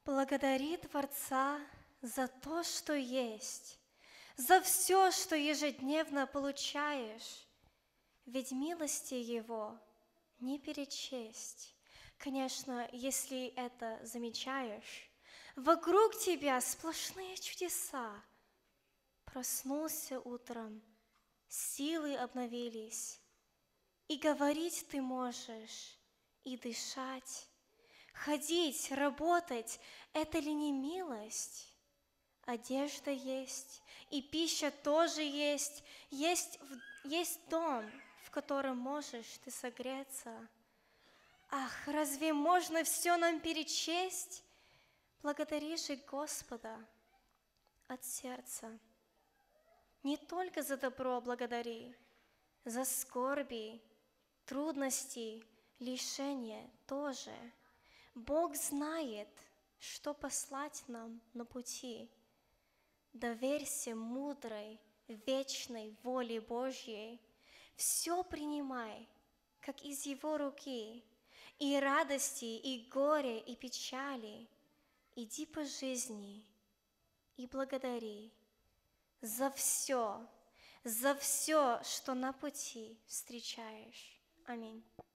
Благодари Творца за то, что есть, за все, что ежедневно получаешь, ведь милости Его не перечесть. Конечно, если это замечаешь, вокруг тебя сплошные чудеса. Проснулся утром, силы обновились, и говорить ты можешь, и дышать, ходить, работать — это ли не милость? Одежда есть, и пища тоже есть дом, в котором можешь ты согреться. Ах, разве можно все нам перечесть? Благодари же Господа от сердца. Не только за добро благодари, за скорби, трудности, лишения тоже. Бог знает, что послать нам на пути. Доверься мудрой, вечной воле Божьей. Все принимай, как из Его руки, и радости, и горе, и печали. Иди по жизни и благодари за все, что на пути встречаешь. Аминь.